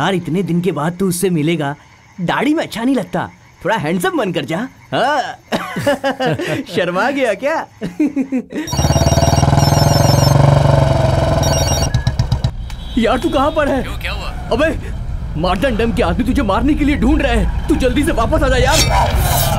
यार इतने दिन के बाद तू उससे मिलेगा, दाढ़ी में अच्छा नहीं लगता, थोड़ा हैंडसम बनकर जा। हाँ। शर्मा गया क्या? यार तू कहाँ पर है? क्यों, क्या हुआ? अबे मार्टन डैम के आदमी तुझे मारने के लिए ढूंढ रहे हैं, तू जल्दी से वापस आ जा यार।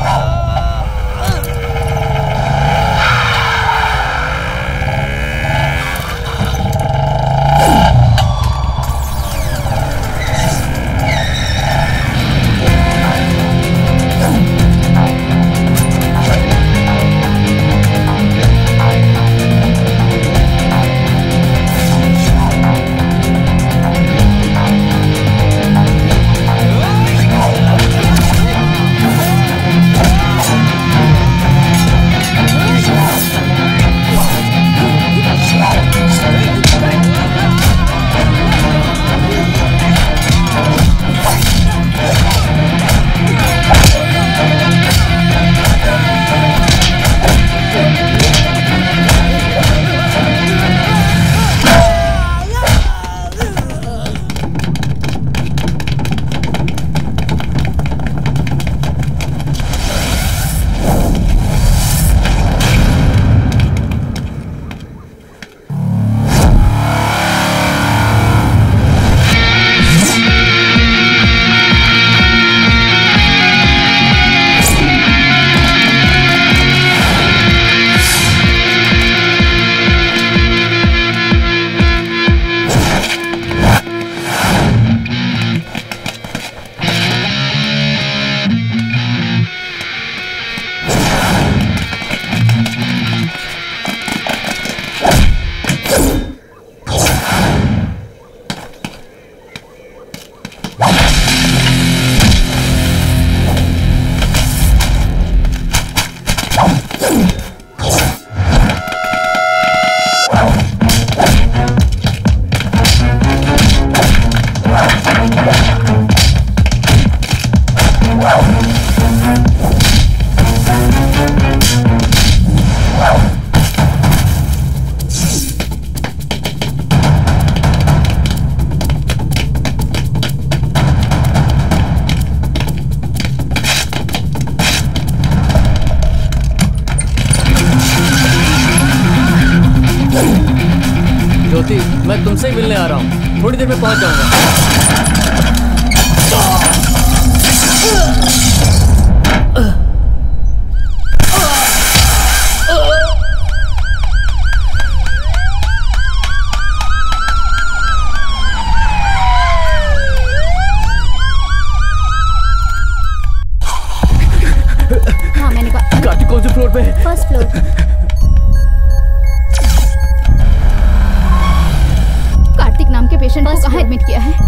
मैं तुमसे ही मिलने आ रहा हूँ, थोड़ी देर में पहुंच जाऊंगा। हाँ मैंने कहा। कार्तिक कौन से फ्लोर पे है? First floor. कार्तिक नाम के पेशेंट को कहाँ एडमिट किया है?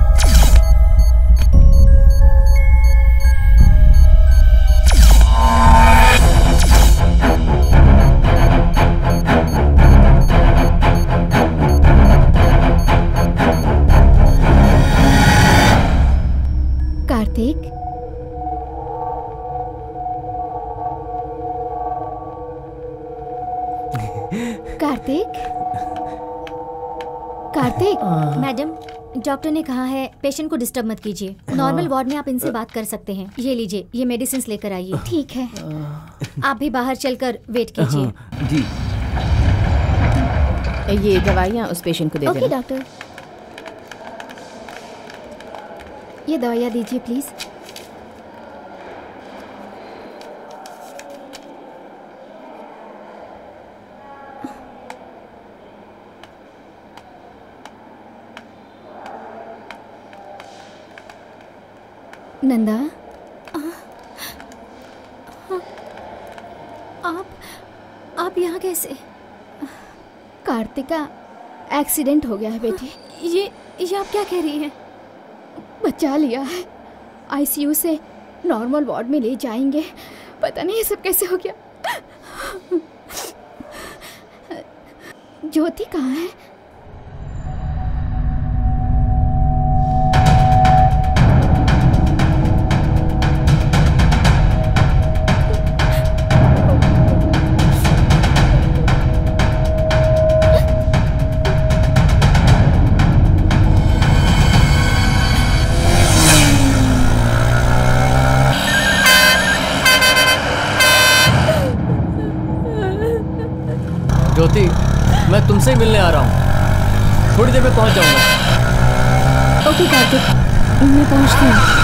कार्तिक, कार्तिक, कार्तिक। मैडम, डॉक्टर ने कहा है पेशेंट को डिस्टर्ब मत कीजिए, नॉर्मल वार्ड में आप इनसे बात कर सकते हैं। ये लीजिए, ये मेडिसिन लेकर आइए। ठीक है, आप भी बाहर चलकर वेट कीजिए। जी। ये दवाइयाँ उस पेशेंट को दे देना। ओके डॉक्टर, ये दवाइयाँ दीजिए प्लीज। नंदा, आप यहाँ कैसे? कार्तिक का एक्सीडेंट हो गया है बेटी। ये आप क्या कह रही हैं? बचा लिया है, आईसीयू से नॉर्मल वार्ड में ले जाएंगे। पता नहीं ये सब कैसे हो गया। ज्योति कहाँ है? ज्योति, मैं तुमसे ही मिलने आ रहा हूँ, थोड़ी देर में पहुंच जाऊंगा। ओके कार्तिक, मैं पहुंचती हूँ।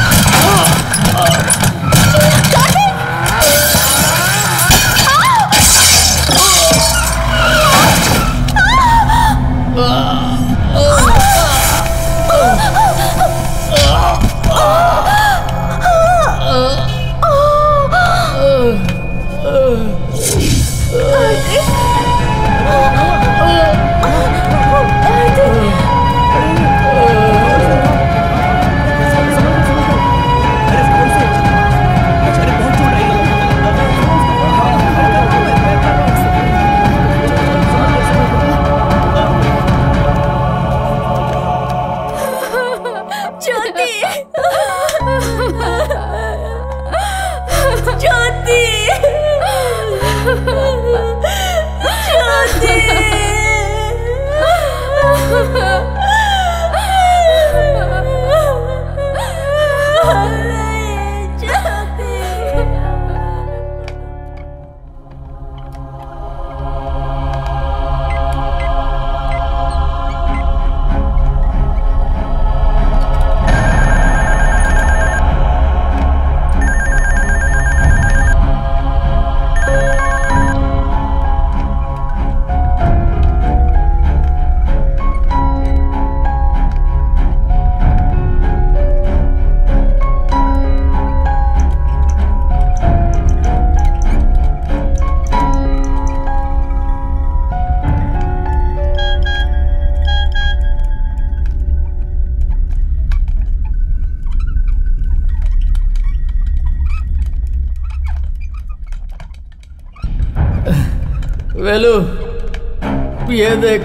वेलू, ये देख,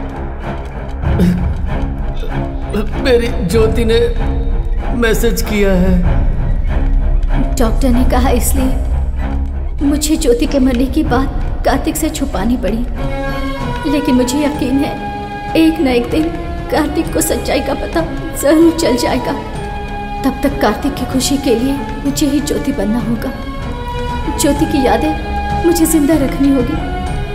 मेरी ज्योति ने मैसेज किया है। डॉक्टर ने कहा इसलिए मुझे ज्योति के मरने की बात कार्तिक से छुपानी पड़ी, लेकिन मुझे यकीन है एक न एक दिन कार्तिक को सच्चाई का पता जरूर चल जाएगा। तब तक कार्तिक की खुशी के लिए मुझे ही ज्योति बनना होगा। ज्योति की यादें मुझे जिंदा रखनी होगी।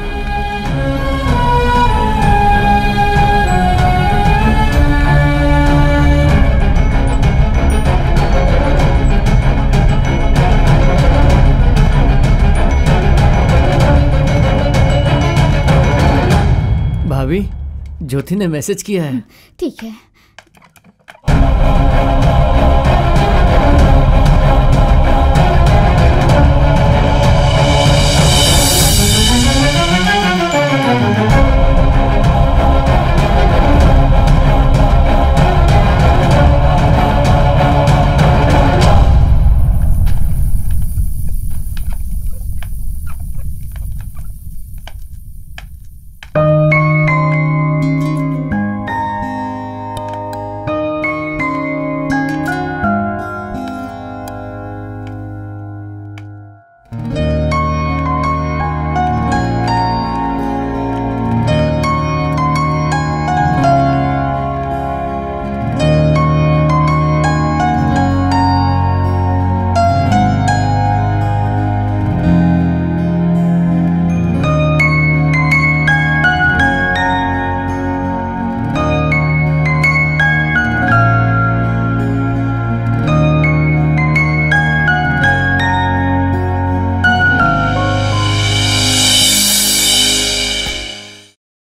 भाभी, ज्योति ने मैसेज किया है। ठीक है।